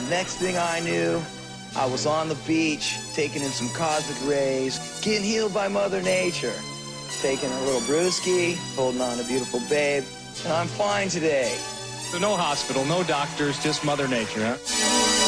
Next thing I knew, I was on the beach, taking in some cosmic rays, getting healed by Mother Nature, taking a little brewski, holding on to a beautiful babe, and I'm fine today. So no hospital, no doctors, just Mother Nature, huh?